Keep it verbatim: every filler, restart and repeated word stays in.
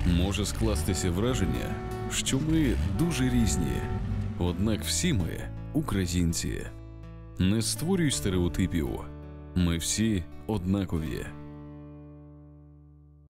Може скластися враження, що ми дуже різні, однак всі ми українці. Не створюй стереотипів. Ми всі однакові.